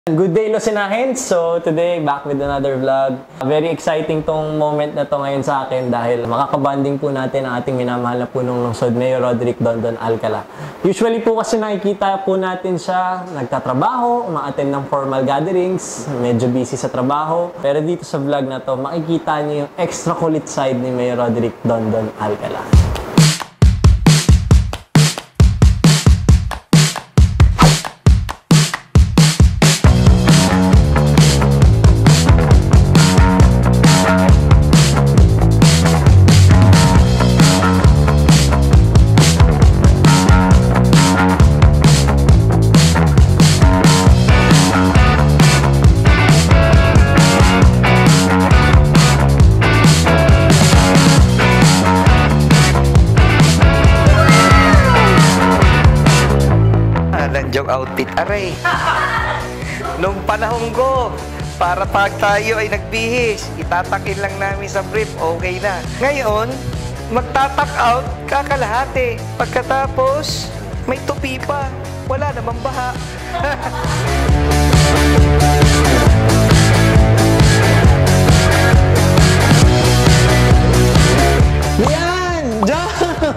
Good day, Losinahin! So today, back with another vlog. Very exciting tong moment na to ngayon sa akin dahil makakabanding po natin ang ating minamahal na punong lungsod, Mayor Roderick Dondon Alcala. Usually po kasi nakikita po natin siya nagtatrabaho, uma-attend ng formal gatherings, medyo busy sa trabaho. Pero dito sa vlog na to, makikita niyo yung extra kulit side ni Mayor Roderick Dondon Alcala. Joke outfit, aray. Nung panahon ko, para pag tayo ay nagbihis, itatakin lang namin sa brief, okay na. Ngayon, magtatak out, kakalahati. Pagkatapos, may tupi pa. Wala namang baha. Yan! Jump!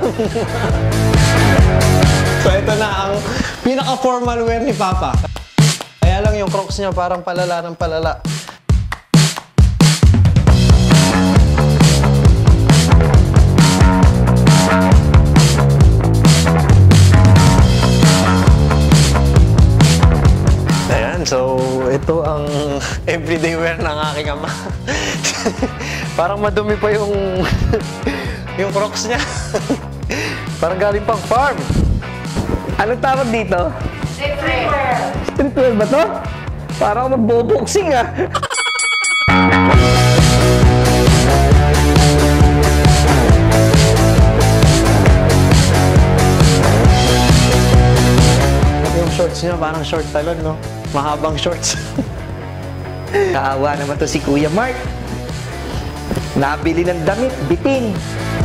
So ito na ang pinaka-formal wear ni Papa. Kaya lang yung Crocs niya parang palala ng palala. Ayan, so ito ang everyday wear ng aking ama. Parang madumi pa yung yung Crocs niya. Parang galing pang farm. Anong tawag dito? Streetwear. Streetwear ba to? Parang magbo-boxing ah. Yung shorts niya parang short talon, no? Mahabang shorts. Kaawa naman to si Kuya Mark. Nabili ng damit, bitin.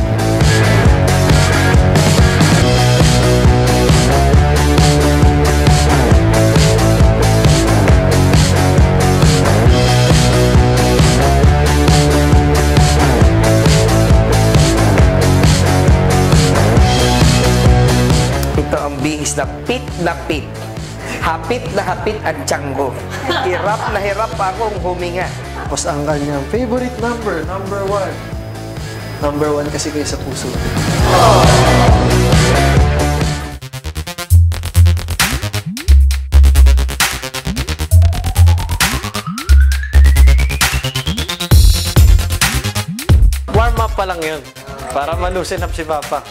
Bihis na pit. Hapit na hapit ang tiyango. Hirap na hirap akong huminga. Tapos ang kanyang favorite number, number 1. Number 1 kasi kayo sa puso. Warm up pa lang yun. Para malusin up si Papa.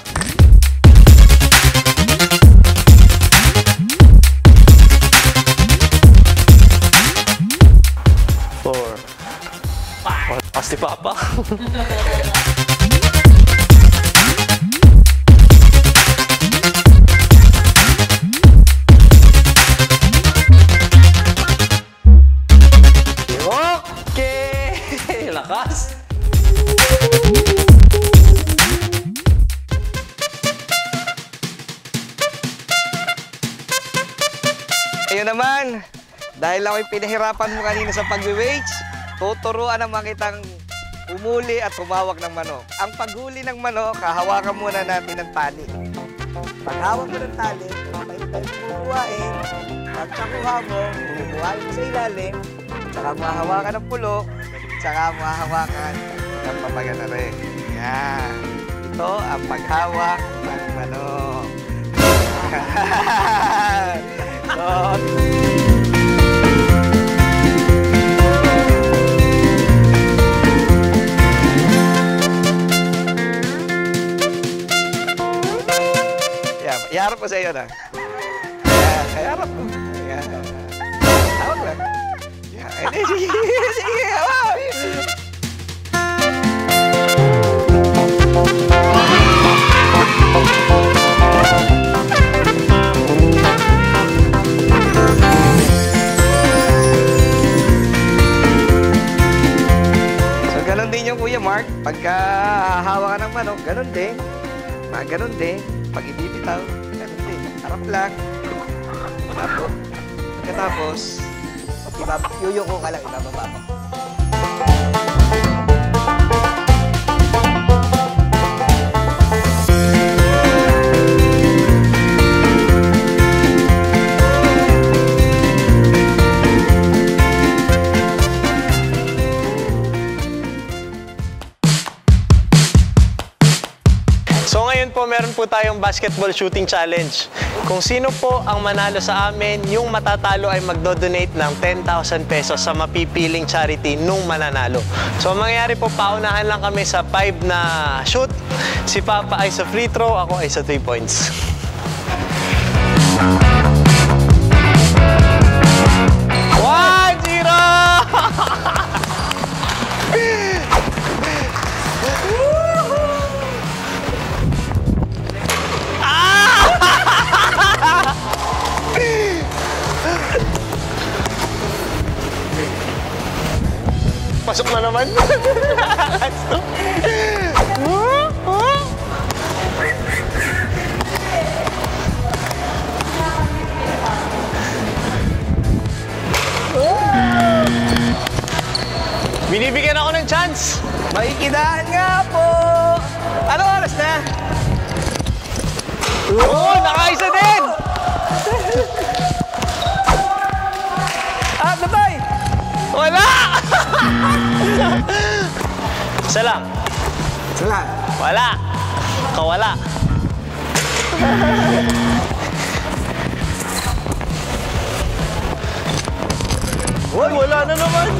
Si Papa. Okay! Lakas! Ayun naman, dahil ako'y pinahirapan mo kanina sa pag-weights, tuturuan naman kitang umuli at humawak ng manok. Ang paghuli ng manok, hahawakan muna natin ng tali. Paghawak mo ng tali, tayo bubuhain. Pagkakuha mo, bubuhain mo sa ilalim, saka mo hahawakan ng pulo, saka mo hahawakan ng papaga na rin. Yan. Ito ang paghawak ng manok. Iharap ko sa iyo na. Iharap ko. Hawak lang. Sige, hawak. So, ganun din yung Kuya Mark. Pagka hahawa ka ng manok, ganun din. Ganun din. Pag ibibitaw, ganun din. Harap lang. Pagkatapos, Yuyuko ka lang, ibababa mo. So ngayon po, meron po tayong basketball shooting challenge. Kung sino po ang manalo sa amin, yung matatalo ay magdo-donate ng 10,000 pesos sa mapipiling charity nung mananalo. So mangyayari po, paunahan lang kami sa 5 na shoot. Si Papa ay sa free throw, ako ay sa 3 points. Pasok na naman. Binibigyan ako ng chance. Makikidaan nga po. Ano oras na? Oo, nakaisa din. Tatay! Wala! Isa lang. Sala. Wala. Kawala. Uy, wala na naman.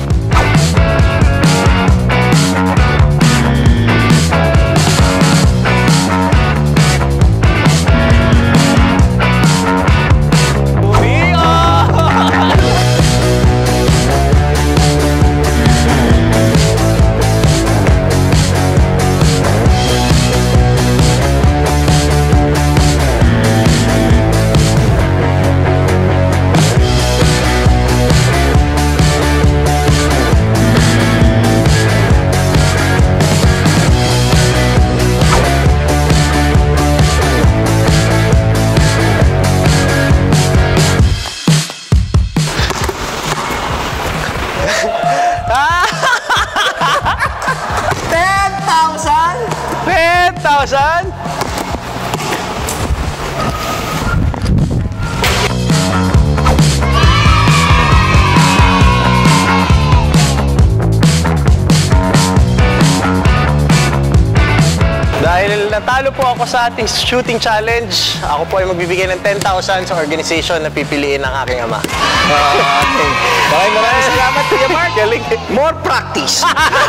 Dahil natalo po ako sa ating shooting challenge, ako po ay magbibigay ng 10,000 sa organization na pipiliin ng aking ama. Maraming salamat, Kuya Mark. More practice.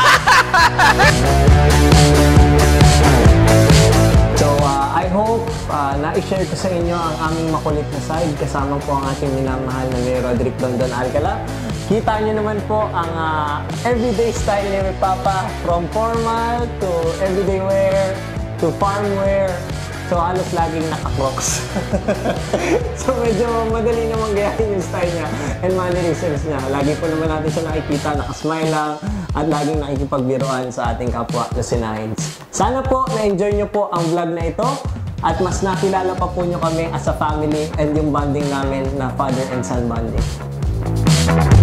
So, I hope na-share ko sa inyo ang aming makulit na side kasama po ang ating minamahal na ni Roderick Dondon Alcala. Kita nyo naman po ang everyday style ni Papa, from formal to everyday wear to farm wear. So, halos laging naka-clothes. So, medyo madali namang gayahin yung style niya and mannerisms niya. Lagi po naman natin siya nakikita, nakasmile lang at laging nakikipagbiruan sa ating kapwa Lucinahins. Sana po na-enjoy nyo po ang vlog na ito at mas nakilala pa po nyo kami as a family and yung bonding namin na father and son bonding.